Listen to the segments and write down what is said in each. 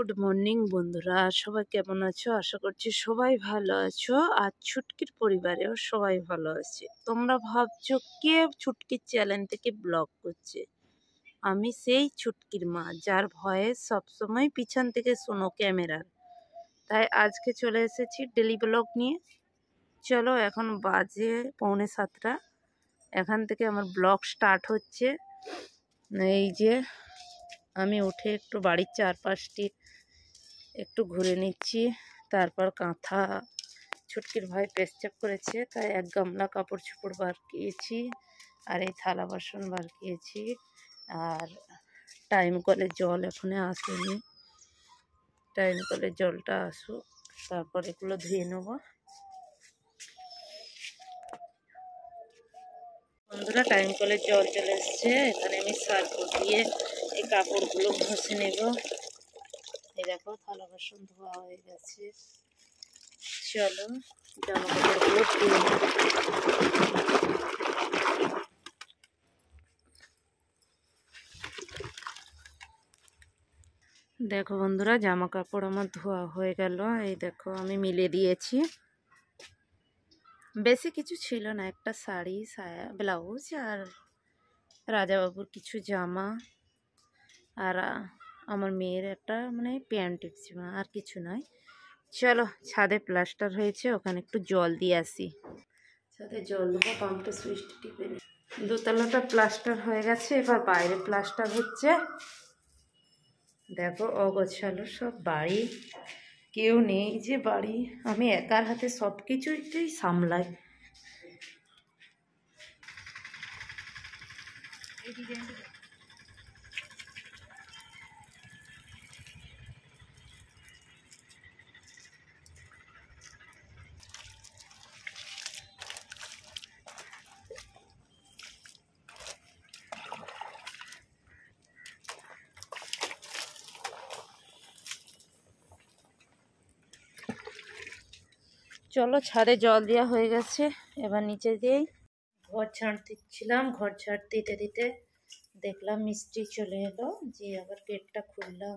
Good morning বন্ধুরা, সবাই কেমন আছো? আশা করছি সবাই ভালো আছো। আর ছুটকির পরিবারেও সবাই ভালো আছে। তোমরা ভাবছো কে ছুটকির চ্যানেল থেকে ব্লগ করছে? আমি সেই ছুটকির মা, যার ভয়েস সবসময় পিছন থেকে শোনো ক্যামেরার। তাই আজকে চলে এসেছি ডেলি ব্লগ নিয়ে। চলো, এখন বাজে 6:45। এখান থেকে আমার ব্লগ স্টার্ট হচ্ছে। এই যে আমি উঠে একটু বাড়ির চারপাশটি একটু ঘুরে নিচ্ছি। তারপর কাঁথা, ছুটকির ভাই পেস্টাপ করেছে তাই এক গামলা কাপড় চোপড় বার কিয়েছি, আর এই থালা বাসন বার কিয়েছি। আর টাইম কলের জল এখনো আসেনি, টাইম কলের জলটা আসুক তারপর এগুলো ধুয়ে নেব। বন্ধুরা, টাইম কলের জল চলে এসছে। এখানে আমি সার্ফ দিয়ে এই কাপড়গুলো ঘষে নেব। এই দেখো থালা বাসন ধোয়া হয়ে গেছে। চলো জামা কাপড়গুলো ধুয়ে নেব। দেখো বন্ধুরা, জামা কাপড় আমার ধোয়া হয়ে গেল। এই দেখো আমি মিলে দিয়েছি। বেশি কিছু ছিল না, একটা শাড়ি, সায়া, ব্লাউজ আর রাজাবাবুর কিছু জামা, আর আমার মেয়ের একটা প্যান্ট ছিল, আর কিছু নয়। চলো, ছাদে প্লাস্টার হয়েছে, ওখানে একটু জল দিয়ে আসি। ছাদে জল দেবো, পাম্পটা সুইচটা টিপে নি। দোতলাটা প্লাস্টার হয়ে গেছে, এবার বাইরে প্লাস্টার হচ্ছে। দেখো অগোছালো সব বাড়ি, কেউ নেই যে বাড়ি, আমি একার হাতে সব কিছুই সামলাই। চলো, ছাদে জল দেওয়া হয়ে গেছে, এবার নিচে দিয়েই ঘর ঝাড় দিচ্ছিলাম। ঘর ঝাড় দিতে দিতে দেখলাম মিস্ত্রি চলে এলো, যে আবার গেটটা খুললাম।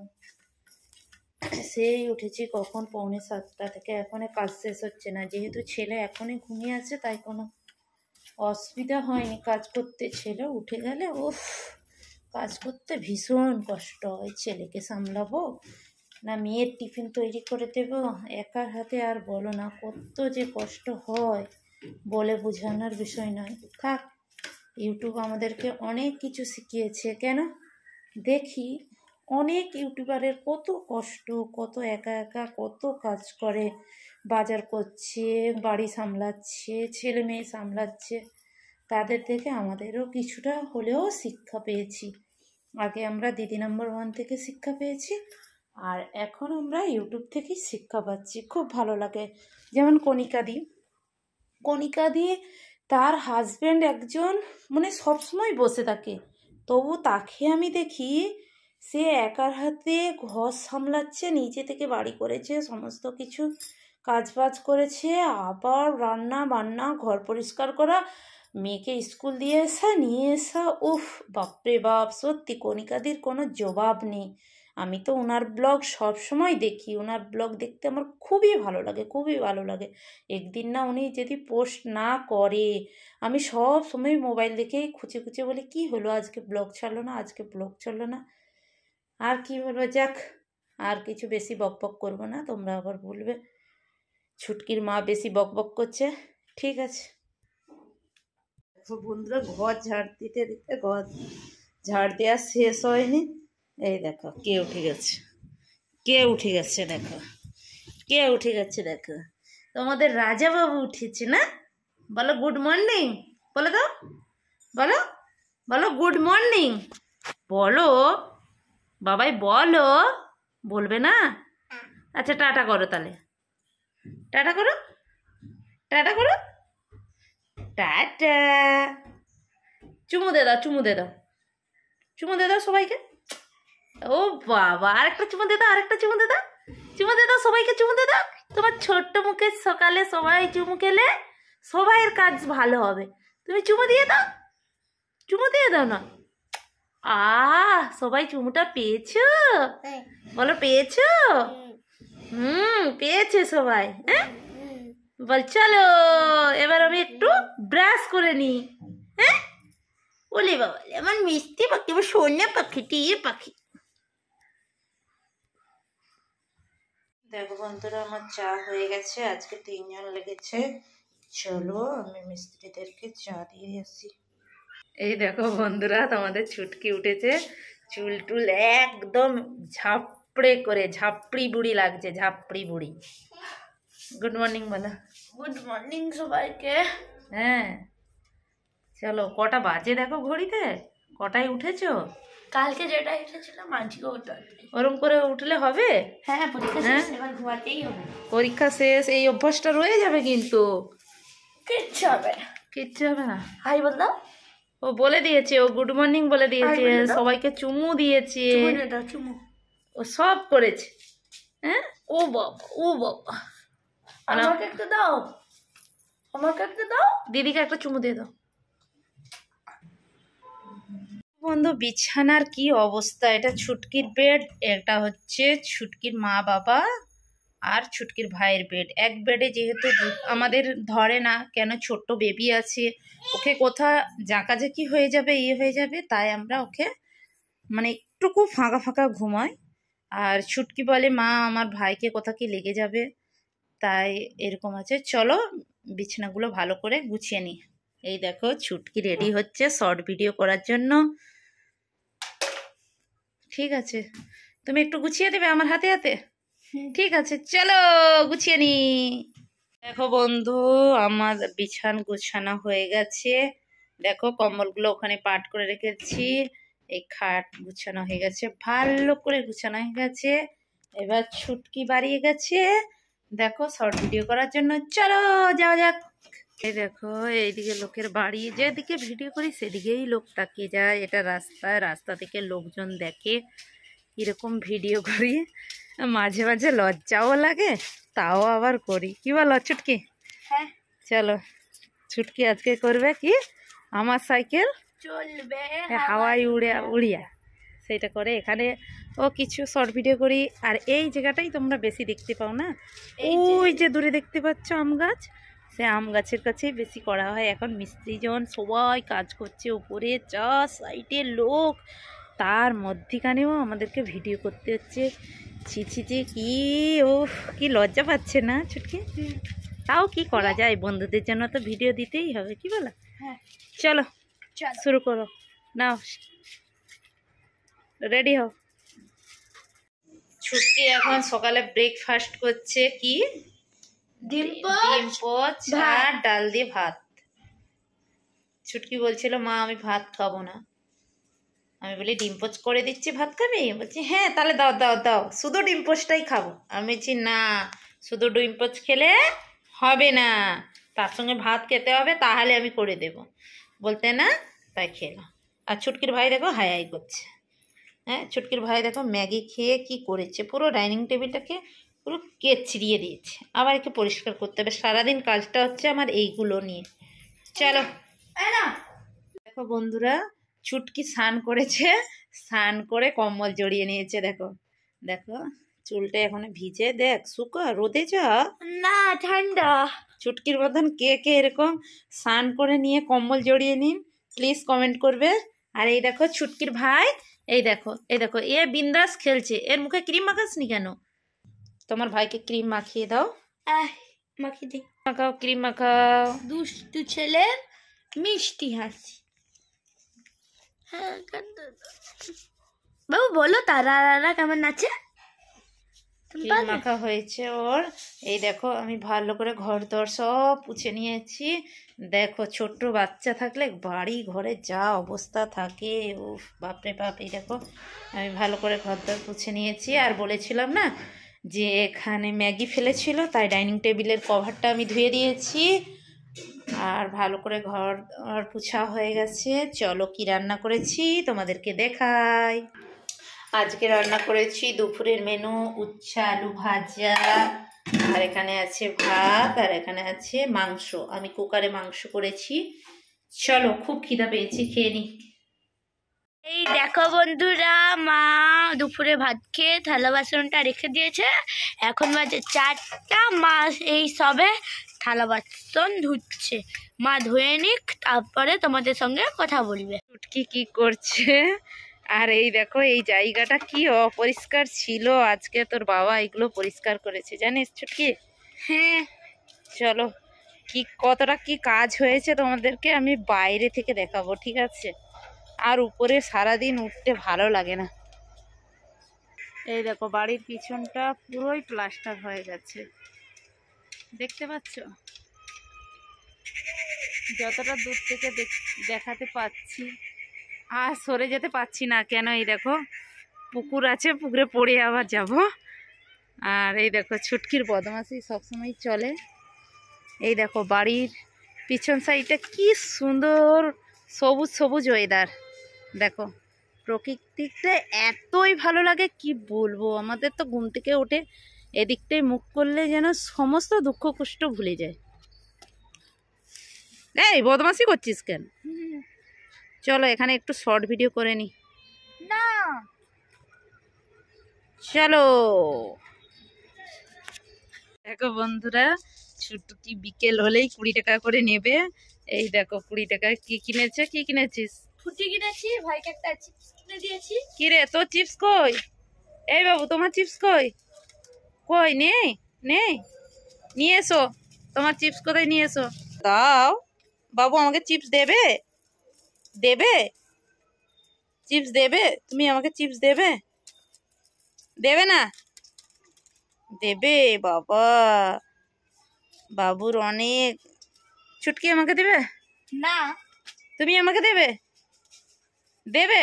সেই উঠেছি কখন, 6:45 থেকে এখনো কাজ শেষ হচ্ছে না। যেহেতু ছেলে এখনই ঘুমিয়ে আছে তাই কোনো অসুবিধা হয়নি কাজ করতে। ছেলে উঠে গেলে উফ, কাজ করতে ভীষণ কষ্ট হয়। ছেলেকে সামলাবো না মেয়ের টিফিন তৈরি করে দেব, একার হাতে আর বলো না কত যে কষ্ট হয়, বলে বোঝানোর বিষয় নয়। থাক, ইউটিউব আমাদেরকে অনেক কিছু শিখিয়েছে। কেন দেখি অনেক ইউটিউবারের কত কষ্ট, কত একা একা কত কাজ করে, বাজার করছে, বাড়ি সামলাচ্ছে, ছেলে মেয়ে সামলাচ্ছে। তাদের থেকে আমাদেরও কিছুটা হলেও শিক্ষা পেয়েছি। আগে আমরা দিদি নাম্বার 1 থেকে শিক্ষা পেয়েছি, আর এখন আমরা ইউটিউব থেকেই শিক্ষা পাচ্ছি। খুব ভালো লাগে। যেমন কণিকাদি তার হাজব্যান্ড একজন সবসময় বসে থাকে, তবু তাকে আমি দেখি সে একার হাতে ঘর সামলাচ্ছে, নিজে থেকে বাড়ি করেছে, সমস্ত কিছু কাজবাজ করেছে, আবার রান্না বান্না, ঘর পরিষ্কার করা, মেয়েকে স্কুল দিয়ে নিয়ে আসা। উফ বাপরে বাপ, সত্যি কণিকাদির কোনো জবাব নেই। আমি তো ওনার ব্লগ সব সময় দেখি, ওনার ব্লগ দেখতে আমার খুবই ভালো লাগে, খুবই ভালো লাগে। একদিন না উনি যদি পোস্ট না করে, আমি সব সময় মোবাইল দেখেই খুঁজে খুঁজে বলি কি হলো, আজকে ব্লগ ছাড়লো না, আজকে ব্লগ ছাড়লো না। আর কি বলবো, যাক, আর কিছু বেশি বকবক করবো না, তোমরা আবার বলবে ছুটকির মা বেশি বকবক করছে। ঠিক আছে বন্ধুরা, ঘর ঝাড় দিতে দিতে ঘর ঝাড় দেওয়া শেষ হয়নি। এই দেখো কে উঠে গেছে, কে উঠে গেছে, দেখো কে উঠে গেছে। দেখো তোমাদের রাজাবাবু উঠেছে না? বলো গুড মর্নিং, বলো তো, বলো বলো গুড মর্নিং, বলো বাবাই, বলো। বলবে না? আচ্ছা টাটা করো তাহলে, টাটা করো, টাটা করো, টাটা। চুমু দে দাও, চুমু দে দাও, চুমু দে দাও সবাইকে। ও বাবা, আরেকটা চুমু দে দাও, আরেকটা চুমু দে দাও, চুমু দে দাও সবাইকে, চুমু দে দাও। তোমার ছোট্ট মুখে সকালে সবাই চুমু খেলে সবাইয়ের কাজ ভালো হবে। তুমি চুমু দিয়ে দাও, চুমু দিয়ে দাও না। সবাই চুমুটা পেয়েছো? বলো পেয়েছো? পেয়েছে সবাই। হ্যাঁ বল চলো এবার আমি একটু ব্রাশ করে নি। হ্যাঁ ওলে বাবা আমার মিষ্টি পাখি, আমার সোনা পাখি, টিয়ে পাখি। দেখো বন্ধুরা আমার চা হয়ে গেছে, আজকে 3 জন লেগেছে। চলো আমি মিস্ত্রিদেরকে চা দিয়ে আসি। এই দেখো বন্ধুরা তোমাদের ছুটকি উঠেছে, চুল টুল একদম ঝাপড়ে করে, ঝাপড়ি বুড়ি লাগছে, ঝাপড়ি বুড়ি। গুড মর্নিং বলো। গুড মর্নিং সবাইকে। হ্যাঁ চলো কটা বাজে দেখো ঘড়িতে, কটায় উঠেছো? কালকে যেটা উঠেছিলাম আজকে ওটা। ওরম করে উঠলে হবে? হ্যাঁ পরীক্ষা শেষ, এবার ঘুমাতেই হবে। পরীক্ষা শেষ, এই অভ্যাসটা রয়ে যাবে কিন্তু। কিচ্ছু হবে না, কিচ্ছু হবে না। হাই বল দাও। ও বলে দিয়েছে, ও গুড মর্নিং বলে দিয়েছে, সবাইকে চুমু দিয়েছে, চুমু ও সব করেছে। হ্যাঁ ও বাবা, ও বাবা। আমাকে একটা দাও, আমাকে একটা দাও। দিদিকে একটা চুমু দিয়ে দাও। বন্ধু বিছানার কি অবস্থা, এটা ছুটকির বেড, এটা হচ্ছে ছুটকির মা বাবা আর ছুটকির ভাইয়ের বেড। এক বেডে যেহেতু আমাদের ধরে না, কেন ছোট্ট বেবি আছে, ওকে কোথা জাঁকাজাকি হয়ে যাবে, হয়ে যাবে, তাই আমরা ওকে মানে একটুকু ফাঁকা ফাঁকা ঘুমাই। আর ছুটকি বলে মা আমার ভাইকে কোথা কি লেগে যাবে, তাই এরকম আছে। চলো বিছানাগুলো ভালো করে গুছিয়ে নিই। এই দেখো ছুটকি রেডি হচ্ছে শর্ট ভিডিও করার জন্য। ঠিক আছে তুমি একটু গুছিয়ে দেবে আমার হাতে হাতে? ঠিক আছে চলো গুছিয়ে নি। দেখো বন্ধু আমার বিছান গুছানো হয়ে গেছে, দেখো কম্বলগুলো ওখানে পাট করে রেখেছি, এই খাট গুছানো হয়ে গেছে, ভালো করে গুছানো হয়ে গেছে। এবার ছুটকি বাড়িয়ে গেছে দেখো শর্ট ভিডিও করার জন্য। চলো যাওয়া যাক। এই দেখো এইদিকে লোকের বাড়ি, যেদিকে ভিডিও করি সেদিকেই লোক তাকিয়ে যায়। এটা রাস্তায়, রাস্তা থেকে লোকজন দেখে কিরকম ভিডিও করি, মাঝে মাঝে লজ্জাও লাগে, তাও আবার করি। কি বলো ছুটকি? হ্যাঁ চলো ছুটকি আজকে করবে কি আমার সাইকেল চলবে হাওয়ায় উড়িয়া, সেটা করে এখানে ও কিছু শর্ট ভিডিও করি। আর এই জায়গাটাই তোমরা বেশি দেখতে পাও না, ওই যে দূরে দেখতে পাচ্ছ আম গাছ, সে আম গাছের কাছেই বেশি করা হয়। এখন মিস্ত্রিজন সবাই কাজ করছে উপরে, চা সাইডে লোক, তার মধ্যিখানেও আমাদেরকে ভিডিও করতে হচ্ছে। ছি ছি ছি কি ও কি লজ্জা পাচ্ছে না ছুটকি? তাও কি করা যায়, বন্ধুদের জন্য তো ভিডিও দিতেই হবে, কি বলো? হ্যাঁ চলো শুরু করো, নাও রেডি হও। ছুটকি এখন সকালে ব্রেকফাস্ট করছে কি ডিম পোচ আর ডাল দিয়ে ভাত। ছুটকি বলছিল মা আমি ভাত খাবো না, আমি বলি ডিম পোচ করে দিচ্ছি ভাত খাবি? বলছি হ্যাঁ তাহলে দাও দাও দাও, শুধু ডিম পোচটাই খাবো। আমি বলছি না শুধু ডিম পোচ খেলে হবে না, তার সঙ্গে ভাত খেতে হবে, তাহলে আমি করে দেব। বলতে না, তাই খেলাম। আর ছুটকির ভাই দেখো হাই হাই করছে। হ্যাঁ ছুটকির ভাই দেখো ম্যাগি খেয়ে কি করেছে, পুরো ডাইনিং টেবিলটাকে পুরো কেচড়িয়ে দিয়েছে। আবার একে পরিষ্কার করতে হবে, সারাদিন কাজটা হচ্ছে আমার এইগুলো নিয়ে। চলো দেখো বন্ধুরা ছুটকি স্নান করেছে, স্নান করে কম্বল জড়িয়ে নিয়েছে। দেখো দেখো চুলটা এখন ভিজে, দেখ শুকা রোদে যা না ঠান্ডা। ছুটকির মতন কে কে এরকম স্নান করে নিয়ে কম্বল জড়িয়ে নিন প্লিজ কমেন্ট করবে। আর এই দেখো ছুটকির ভাই, এই দেখো এই দেখো এ বিন্দাস খেলছে, এর মুখে ক্রিম মাখাসনি কেন? তোমার ভাইকে ক্রিম মাখিয়ে দাও। মাখিয়ে দিই, মাখাও ক্রিম মাখাও। দুষ্টু ছেলে মিষ্টি হাসি। হ্যাঁ বাবু বলো তারা কেমন নাচে? ক্রিম মাখা হয়েছে ওর। এই দেখো আমি ভালো করে ঘর দর সব পুছে নিয়েছি। দেখো ছোট্ট বাচ্চা থাকলে বাড়ি ঘরে যা অবস্থা থাকে, উফ বাপরে বাপ। এই দেখো আমি ভালো করে ঘর দর পুছে নিয়েছি। আর বলেছিলাম না যে এখানে ম্যাগি ফেলেছিল, তাই ডাইনিং টেবিলের কভারটা আমি ধুয়ে দিয়েছি। আর ভালো করে ঘর পুছা হয়ে গেছে। চলো কি রান্না করেছি তোমাদেরকে দেখাই। আজকে রান্না করেছি দুপুরের মেনু উচ্ছে আলু ভাজা, আর এখানে আছে ভাত, আর এখানে আছে মাংস। আমি কুকারে মাংস করেছি। চলো খুব খিদা পেয়েছি, খেয়ে নি। এই দেখো বন্ধুরা, মা দুপুরে ভাত খেয়ে থালা বাসনটা রেখে দিয়েছে। এখন বাজে 4টা, মা এই সবে থালা বাসন ধুচ্ছে। মা ধুয়ে নিক, তারপরে তোমাদের সঙ্গে কথা বলবে। চুটকি কি করছে? আর এই দেখো, এই জায়গাটা কি অপরিষ্কার ছিল, আজকে তোর বাবা এগুলো পরিষ্কার করেছে জানিস চুটকি? হ্যাঁ, চলো কতটা কি কাজ হয়েছে তোমাদেরকে আমি বাইরে থেকে দেখাবো, ঠিক আছে? আর উপরে সারাদিন উঠতে ভালো লাগে না। এই দেখো, বাড়ির পিছনটা পুরোই প্লাস্টার হয়ে গেছে, দেখতে পাচ্ছ? যতটা দূর থেকে দেখাতে পাচ্ছি, আর সরে যেতে পাচ্ছি না কেন, এই দেখো পুকুর আছে, পুকুরে পড়ে আবার যাব। আর এই দেখো ছুটকির বদমাশি সবসময় চলে। এই দেখো বাড়ির পিছন সাইডটা কি সুন্দর সবুজ সবুজ ওয়েদার, দেখো প্রকৃতিতে এতই ভালো লাগে কি বলবো। আমাদের তো ঘুম থেকে উঠে এদিকটাই মুখ করলে যেন সমস্ত দুঃখ কষ্ট ভুলে যায়। এই বদমাশি করছিস কেন? চলো এখানে একটু শর্ট ভিডিও করে নি না চলো। দেখো বন্ধুরা, ছুটকি বিকেল হলেই 20 টাকা করে নেবে। এই দেখো 20 টাকায় কি কিনেছে? কি কিনেছিস? ফুটি কিনেছি, ভাইকে একটা চিপস কিনে দিয়েছি। কি রে, তোর চিপস কই? এই বাবু, তোমার চিপস কই? কই নেই? নেই, নিয়ে এসো। তোমার চিপস কোথায়, নিয়ে এসো। দাও বাবু, আমাকে চিপস দেবে? দেবে চিপস দেবে? তুমি আমাকে চিপস দেবে? দেবে না? দেবে বাবা, বাবুর অনেক। ছুটকি আমাকে দেবে? না, তুমি আমাকে দেবে? দেবে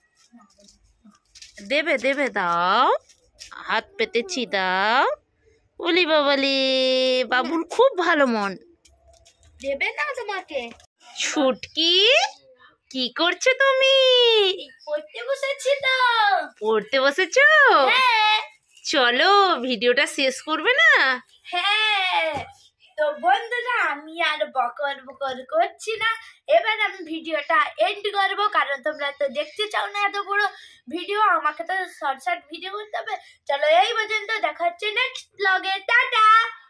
দেবে দেবে, দাও, হাত পেতেছি, দাও। বলি বাবালি, বাবুর খুব ভালো মন। দেবে না তোমাকে। ছুটকি কি করছো তুমি? পড়তে বসেছি তো। পড়তে বসেছো? হ্যাঁ চলো ভিডিওটা শেষ করবে না? হ্যাঁ, তো বন্ধুরা আমি আর বকর বকর করছি না, এবার আমি ভিডিওটা এন্ড করব, কারণ তোমরা তো দেখতে চাও না এত বড় ভিডিও, আমাকে তো শর্ট শর্ট ভিডিও করতে হবে। চলো এই পর্যন্ত, দেখা হচ্ছে নেক্সট ব্লগে, টাটা।